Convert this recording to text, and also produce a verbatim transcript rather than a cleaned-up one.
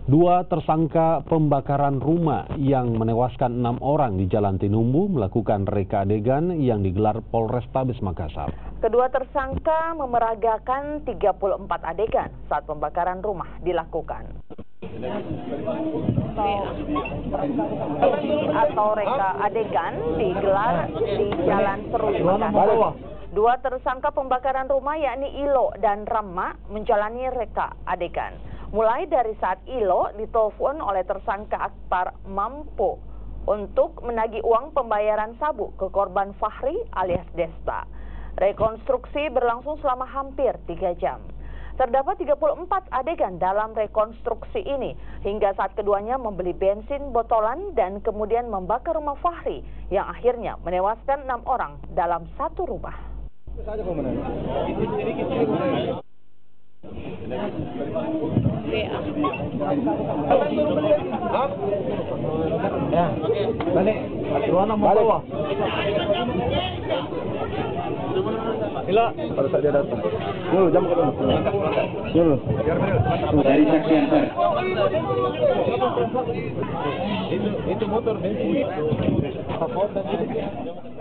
Dua tersangka pembakaran rumah yang menewaskan enam orang di Jalan Tinumbu melakukan reka adegan yang digelar Polrestabes Makassar. Kedua tersangka memeragakan tiga puluh empat adegan saat pembakaran rumah dilakukan. Atau reka adegan digelar di Jalan Serui Makassar. Dua tersangka pembakaran rumah yakni Ilo dan Rama menjalani reka adegan. Mulai dari saat Ilo ditelepon oleh tersangka Akbar Mampo untuk menagih uang pembayaran sabu ke korban Fahri alias Desta. Rekonstruksi berlangsung selama hampir tiga jam. Terdapat tiga puluh empat adegan dalam rekonstruksi ini hingga saat keduanya membeli bensin botolan dan kemudian membakar rumah Fahri yang akhirnya menewaskan enam orang dalam satu rumah. Ya, balik. Ruangan mau bawa. Gila, pada saat dia datang. Dulu jam ke dulu. Dulu. Dari saksi antar. Itu itu motor bensin. Apa